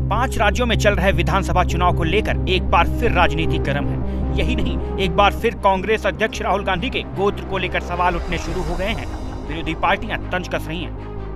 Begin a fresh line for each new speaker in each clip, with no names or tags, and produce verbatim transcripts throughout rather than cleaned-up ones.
पांच राज्यों में चल रहे विधानसभा चुनाव को लेकर एक बार फिर राजनीति गर्म है। यही नहीं, एक बार फिर कांग्रेस अध्यक्ष राहुल गांधी के गोत्र को लेकर सवाल उठने शुरू हो गए हैं। विरोधी पार्टियां तंज कस रही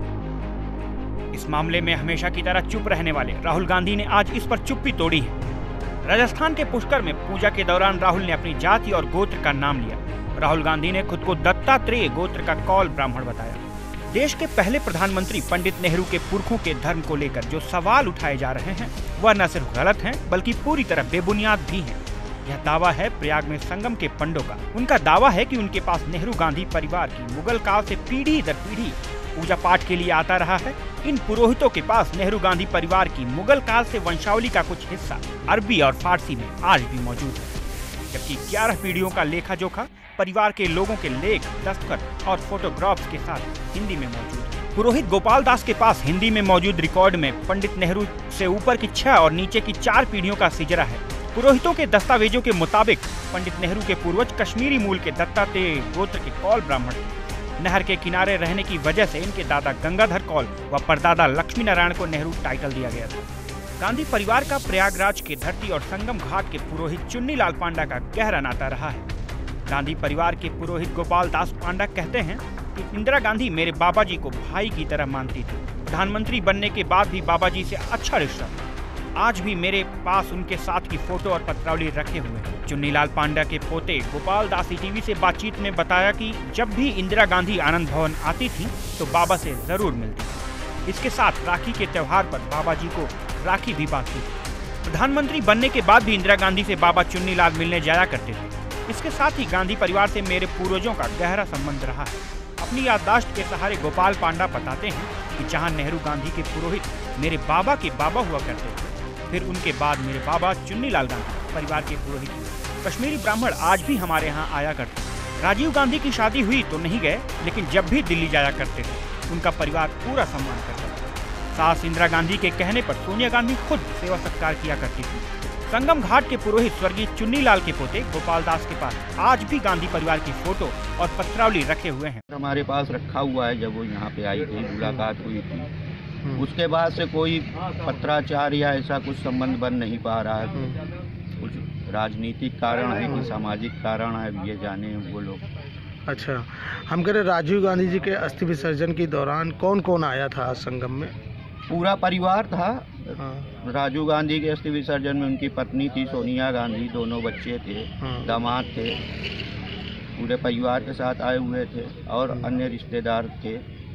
हैं। इस मामले में हमेशा की तरह चुप रहने वाले राहुल गांधी ने आज इस पर चुप्पी तोड़ी है। राजस्थान के पुष्कर में पूजा के दौरान राहुल ने अपनी जाति और गोत्र का नाम लिया। राहुल गांधी ने खुद को दत्तात्रेय गोत्र का कौल ब्राह्मण बताया। देश के पहले प्रधानमंत्री पंडित नेहरू के पुरखों के धर्म को लेकर जो सवाल उठाए जा रहे हैं वह न सिर्फ गलत हैं बल्कि पूरी तरह बेबुनियाद भी हैं। यह दावा है प्रयाग में संगम के पंडों का। उनका दावा है कि उनके पास नेहरू गांधी परिवार की मुगल काल से पीढ़ी दर पीढ़ी पूजा पाठ के लिए आता रहा है। इन पुरोहितों के पास नेहरू गांधी परिवार की मुगल काल से वंशावली का कुछ हिस्सा अरबी और फारसी में आज भी मौजूद है, जबकि ग्यारह पीढ़ियों का लेखा जोखा परिवार के लोगों के लेख, दस्तखत और फोटोग्राफ्स के साथ हिंदी में मौजूद है। पुरोहित गोपाल दास के पास हिंदी में मौजूद रिकॉर्ड में पंडित नेहरू से ऊपर की छह और नीचे की चार पीढ़ियों का सिजरा है। पुरोहितों के दस्तावेजों के मुताबिक पंडित नेहरू के पूर्वज कश्मीरी मूल के दत्तात्रेय गोत्र के कौल ब्राह्मण थे। नहर के किनारे रहने की वजह से इनके दादा गंगाधर कौल व परदादा लक्ष्मी नारायण को नेहरू टाइटल दिया गया था। गांधी परिवार का प्रयागराज के धरती और संगम घाट के पुरोहित चुन्नीलाल पांडा का गहरा नाता रहा है। गांधी परिवार के पुरोहित गोपाल दास पांडा कहते हैं कि इंदिरा गांधी मेरे बाबा जी को भाई की तरह मानती थी। प्रधानमंत्री बनने के बाद भी बाबा जी से अच्छा रिश्ता था। आज भी मेरे पास उनके साथ की फोटो और पत्रावली रखे हुए हैं। चुन्नीलाल पांडा के पोते गोपाल दास टीवी से बातचीत में बताया कि जब भी इंदिरा गांधी आनंद भवन आती थी तो बाबा से जरूर मिलती थी। इसके साथ राखी के त्योहार पर बाबा जी को राखी भी बांधती थी। प्रधानमंत्री बनने के बाद भी इंदिरा गांधी से बाबा चुन्नीलाल मिलने जाया करते थे। इसके साथ ही गांधी परिवार से मेरे पूर्वजों का गहरा संबंध रहा है। अपनी याददाश्त के सहारे गोपाल पांडा बताते हैं कि जहां नेहरू गांधी के पुरोहित मेरे बाबा के बाबा हुआ करते थे, फिर उनके बाद मेरे बाबा चुन्नीलाल गांधी परिवार के पुरोहित हुए। कश्मीरी ब्राह्मण आज भी हमारे यहाँ आया करते थे। राजीव गांधी की शादी हुई तो नहीं गए, लेकिन जब भी दिल्ली जाया करते थे उनका परिवार पूरा सम्मान करता था। सास इंदिरा गांधी के कहने पर सोनिया गांधी खुद सेवा सत्कार किया करती थी। संगम घाट के पुरोहित स्वर्गीय चुन्नीलाल के पोते गोपाल दास के पास आज भी गांधी परिवार की फोटो और पत्रावली रखे हुए हैं।
हमारे पास रखा हुआ है। जब वो यहाँ पे आई थी, मुलाकात हुई थी, उसके बाद से कोई पत्राचार या ऐसा कुछ संबंध बन नहीं पा रहा है। कुछ राजनीतिक कारण है कि सामाजिक कारण है, ये जाने वो लोग।
अच्छा, हम कह रहे राजीव गांधी जी के अस्थि विसर्जन के दौरान कौन कौन आया था संगम में?
पूरा परिवार था।
हाँ।
राजीव गांधी के अस्थि विसर्जन में उनकी पत्नी थी सोनिया गांधी, दोनों बच्चे थे,
हाँ।
दामाद थे, पूरे परिवार के साथ आए हुए थे और अन्य रिश्तेदार थे।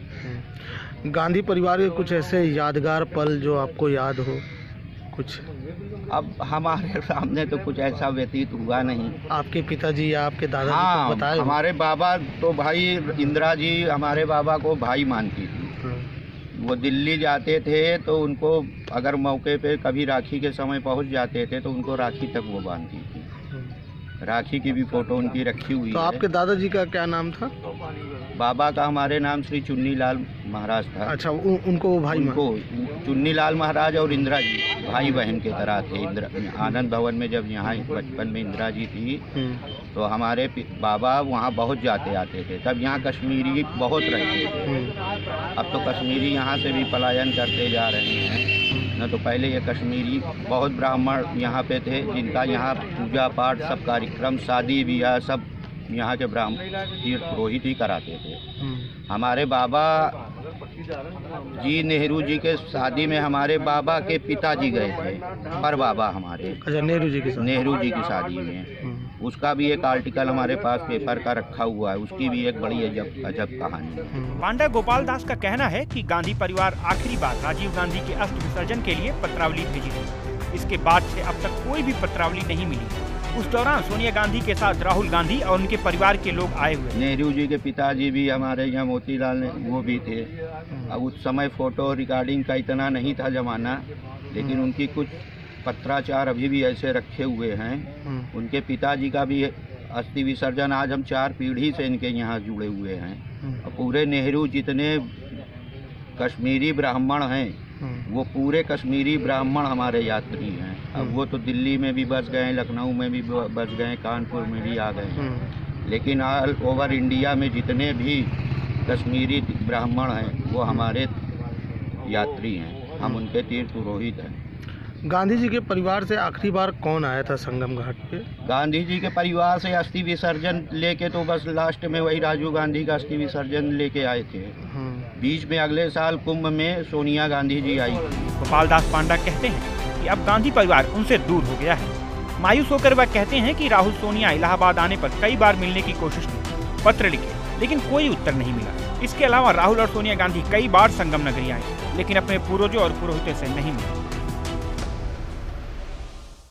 गांधी परिवार के कुछ ऐसे यादगार पल जो आपको याद हो कुछ?
अब हमारे सामने तो कुछ ऐसा व्यतीत हुआ नहीं।
आपके पिताजी या आपके दादा
हाँ,
को बताए?
हमारे बाबा तो भाई, इंदिरा जी हमारे बाबा को भाई मानती थी। वो दिल्ली जाते थे तो उनको अगर मौके पे कभी राखी के समय पहुंच जाते थे तो उनको राखी तक वो बांधती थी। राखी की भी फोटो उनकी रखी हुई
तो
है।
आपके दादाजी का क्या नाम था?
बाबा का हमारे नाम श्री चुन्नीलाल महाराज था।
अच्छा, उ, उनको वो भाई
उनको चुन्नीलाल महाराज और इंदिरा जी भाई बहन की तरह थे। इंदिरा आनंद भवन में जब यहाँ बचपन में इंदिरा जी थी तो हमारे बाबा वहाँ बहुत जाते आते थे। तब यहाँ कश्मीरी बहुत रहते थे। अब तो कश्मीरी यहाँ से भी पलायन करते जा रहे हैं। न तो पहले ये कश्मीरी बहुत ब्राह्मण यहाँ पे थे जिनका यहाँ पूजा पाठ सब कार्यक्रम, शादी ब्याह सब यहाँ के ब्राह्मण तीर्थ पुरोहित ही कराते थे। हमारे बाबा जी नेहरू जी के शादी में हमारे बाबा के पिताजी गए थे, पर बाबा हमारे।
अच्छा, नेहरू जी की
नेहरू जी की शादी में उसका भी एक आर्टिकल हमारे पास पेपर का रखा हुआ है। उसकी भी एक बड़ी अजब अजब कहानी है।
पांडा गोपाल दास का कहना है कि गांधी परिवार आखिरी बार राजीव गांधी के अस्थि विसर्जन के लिए पत्रावली भेजी थी। इसके बाद से अब तक कोई भी पत्रावली नहीं मिली। उस दौरान सोनिया गांधी के साथ राहुल गांधी और उनके परिवार के लोग आए हुए।
नेहरू जी के पिताजी भी हमारे यहाँ मोतीलाल ने वो भी थे। अब उस समय फोटो रिकॉर्डिंग का इतना नहीं था जमाना, लेकिन उनकी कुछ पत्राचार अभी भी ऐसे रखे हुए हैं। उनके पिताजी का भी अस्थि विसर्जन आज हम चार पीढ़ी से इनके यहाँ जुड़े हुए हैं। और पूरे नेहरू जितने कश्मीरी ब्राह्मण हैं वो पूरे कश्मीरी ब्राह्मण हमारे यात्री हैं। अब वो तो दिल्ली में भी बस गए, लखनऊ में भी बस गए, कानपुर में भी आ गए, लेकिन ऑल ओवर इंडिया में जितने भी कश्मीरी ब्राह्मण हैं वो हमारे यात्री हैं। हम उनके तीर्थ पुरोहित हैं।
गांधी जी के परिवार से आखिरी बार कौन आया था संगम घाट पे?
गांधी जी के परिवार से अस्थि विसर्जन लेके तो बस लास्ट में वही राजीव गांधी का अस्थि विसर्जन लेके आए थे। बीच में अगले साल कुंभ में सोनिया गांधी जी आई।
गोपाल दास पांडा कहते हैं कि अब गांधी परिवार उनसे दूर हो गया है। मायूस होकर वह कहते हैं कि राहुल सोनिया इलाहाबाद आने पर कई बार मिलने की कोशिश की, पत्र लिखे, लेकिन कोई उत्तर नहीं मिला। इसके अलावा राहुल और सोनिया गांधी कई बार संगम नगरी आए, लेकिन अपने पूर्वजों और पुरोहितों से नहीं मिले।